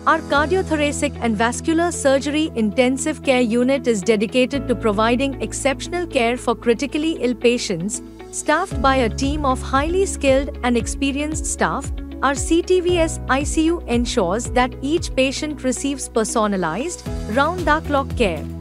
Our cardiothoracic and vascular surgery intensive care unit is dedicated to providing exceptional care for critically ill patients, staffed by a team of highly skilled and experienced staff. Our CTVS ICU ensures that each patient receives personalized, round-the-clock care.